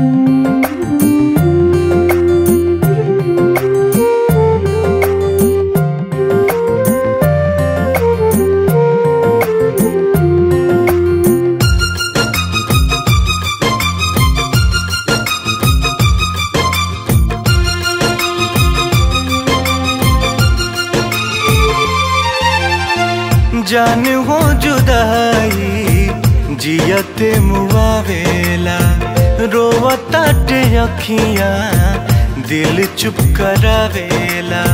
जान हो जुदाई जियते मुआवेला, रोवताटे अखियां दिल चुप करावेला।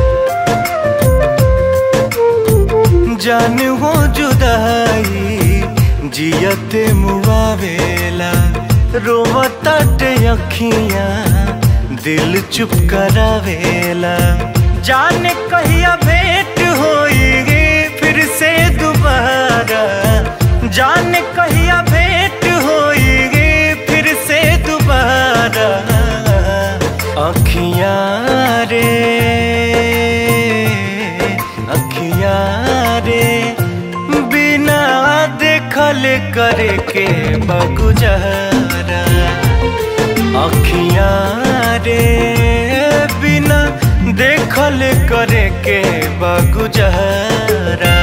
जान हो जुदाई जियते मुआवेला, रोवताटे अखियां दिल चुप करावेला। जाने कहिया भेंट होई फिर से दोबारा, जाने कहिया भेंट होई फिर से दोबारा। अखियां रे अखियां रे बिना देखल करे के बगुजारा। अखियां रे बिना देखल करे के बगुजारा।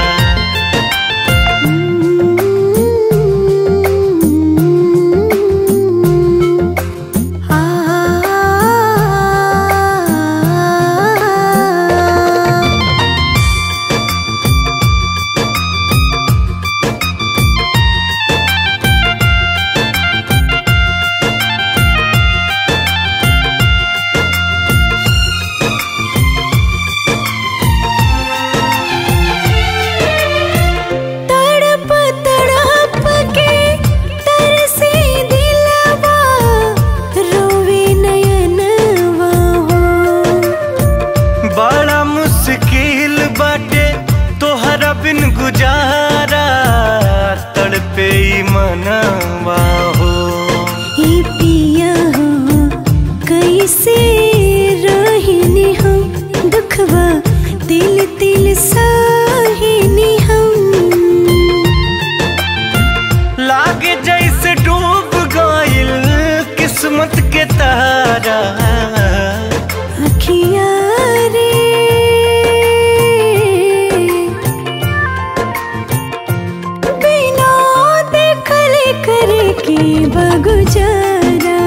बिन गुजारा तड़पे मनवा हो। ये पिया हो कैसे रहिनी हम, दुखवा दिल दिल सहिनी हम। लागे जैसे डूब गइल किस्मत के तारा। अखियां रे बगुजारा।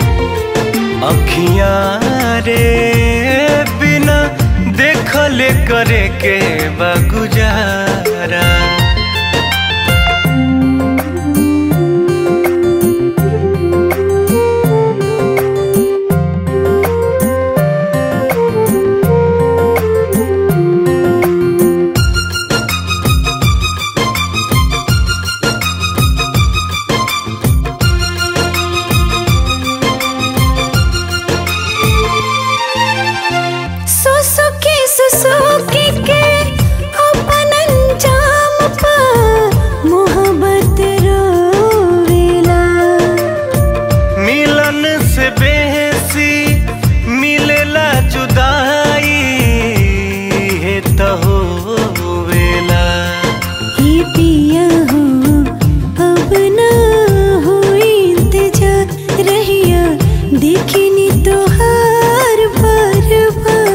अखियां रे बिना देखल करे के बगुजारा। सुसुकी के अपन अंजाम पा मोहब्बत रोवेला। मिलन से बेहसी मिलेला जुदाई है तो होवेला। ये पिया हो अब ना हो इंतजार, रहिया देखनी तो हर बार बार।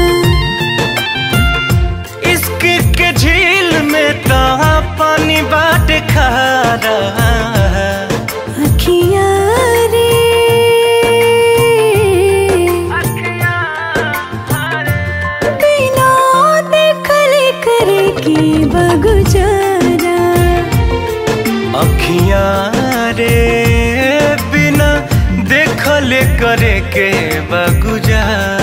पानी बाट खारा। अखियां रे बिना देखल करे के बगुजारा। अखियां रे बिना देखल करे के बगुजारा।